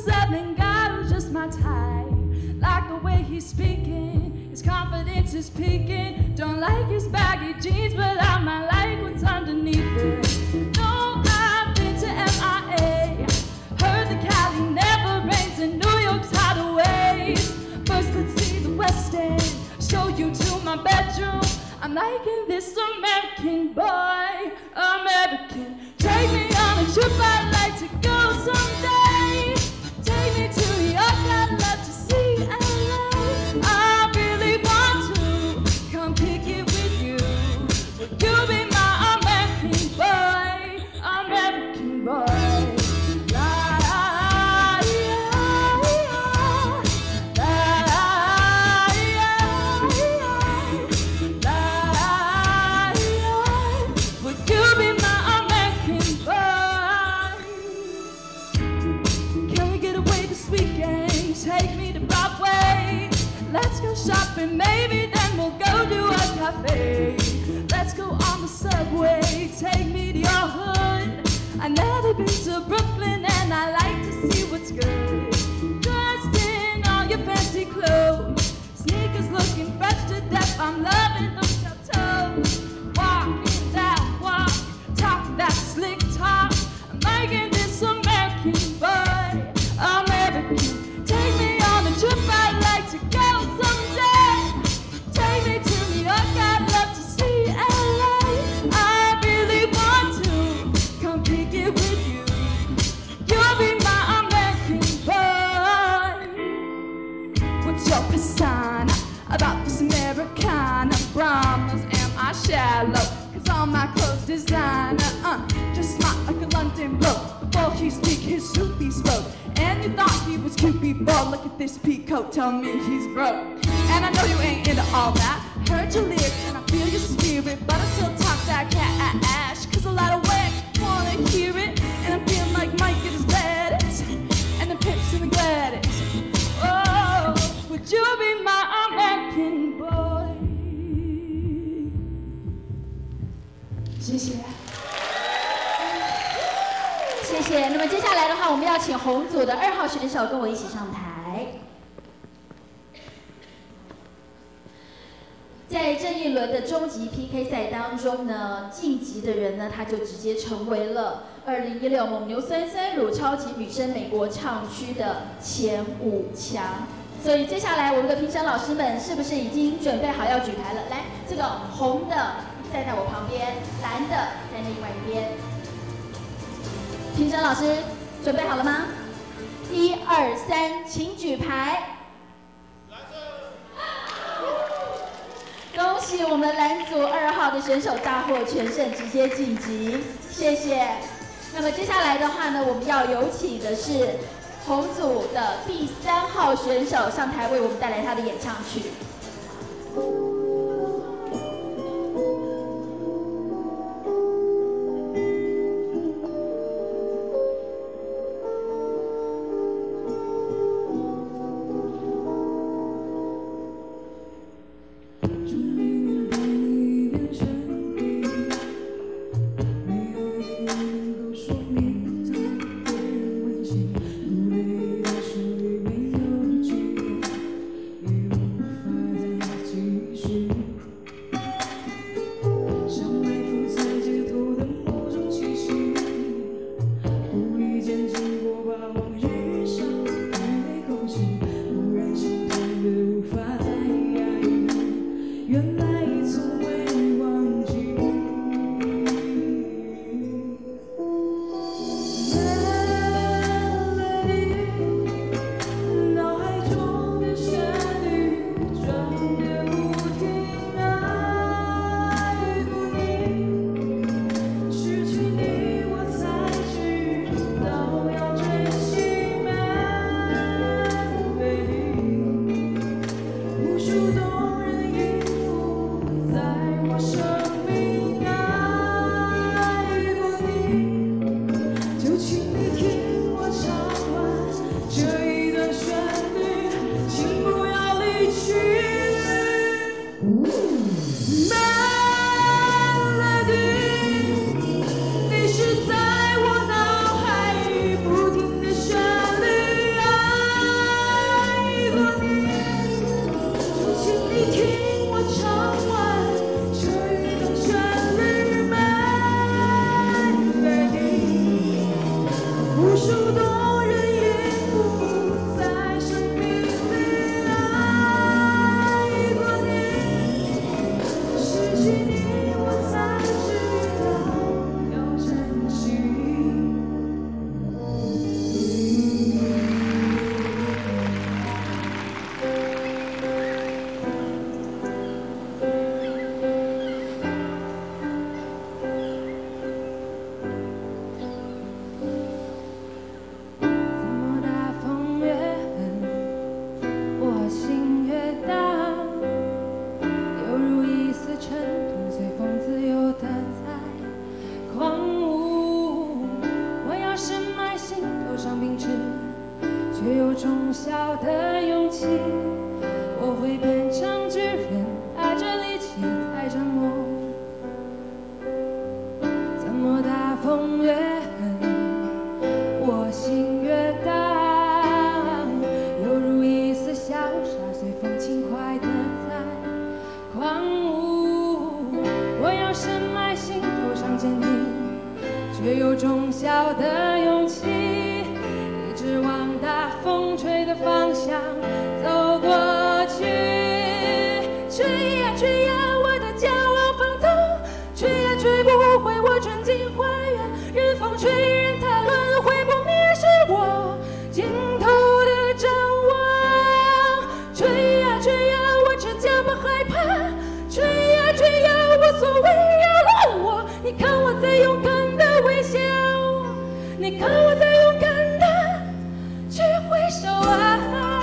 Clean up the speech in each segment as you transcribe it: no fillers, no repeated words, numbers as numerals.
7 guy who's just my type. Like the way he's speaking, his confidence is peaking. Don't like his baggy jeans, but I might like what's underneath it. No, I've been to MIA. Heard the Cali never rains and New York's hideaways. First, let's see the West End. Show you to my bedroom. I'm liking this American boy, American. Take me on a trip, I'd like to go someday. Take me to New York, I'd love to see LA. I really want to come kick it with you. Would you be my American boy, American boy? Let's go shopping, maybe then we'll go to a cafe. Let's go on the subway, take me to your hood. I've never been to Brooklyn and I like to see what's good. Dressed in all your fancy clothes, sneakers looking fresh to death. I'm loving those toes. Walking that walk, talk that slick talk. I'm liking this American boy, American. Take me on a trip, I'd like to go someday. Take me to New York, I'd love to see LA. I really want to come kick it with you. You'll be my American boy. What's your persona about this Americana? Brahmas, am I shallow? Cause all my clothes designer, just smart like a London bloke. Before he speak, his suit he spoke. And you thought he was cute before. Look at this peacoat, tell me he's broke. And I know you ain't into all that. Heard your lyrics and I feel your spirit, but I still talk that cat ash. Cause a lot of wags wanna hear it. And I'm feeling like Mike at his baddest, and the pimps and the gladdest. Oh, would you be my American boy? 谢谢。 谢谢。那么接下来的话，我们要请红组的2号选手跟我一起上台。在这一轮的终极 PK 赛当中呢，晋级的人呢，他就直接成为了2016蒙牛酸酸乳超级女生美国唱区的前5强。所以接下来我们的评审老师们是不是已经准备好要举牌了？来，这个红的站在我旁边，蓝的在另外一边。 评审老师准备好了吗？1、2、3，请举牌。恭喜我们蓝组2号的选手大获全胜，直接晋级，谢谢。那么接下来的话呢，我们要有请的是红组的第3号选手上台为我们带来他的演唱曲。 你是在我脑海里不停的旋律深埋心头上坚定，却有种小的勇气，一直往大风吹的方向走过去。吹呀吹呀，我的骄傲放纵，吹呀吹不回我纯净花园。任风吹，任它轮回，不灭是我尽头的展望。吹呀吹呀，我赤脚不害怕。吹呀吹呀，无所谓扰乱我。你看我在勇敢的微笑，你看我在勇敢的去挥手啊。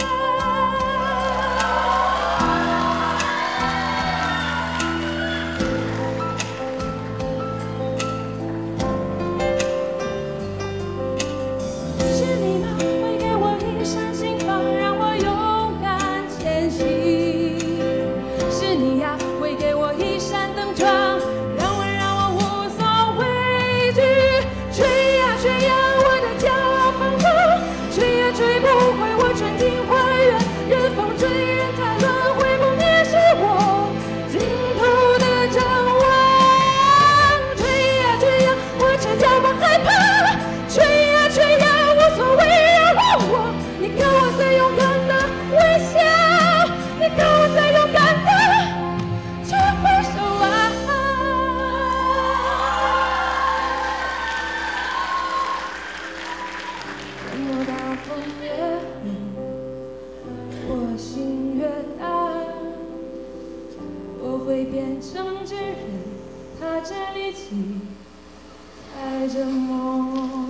会变成巨人，踏着力气，踩着梦。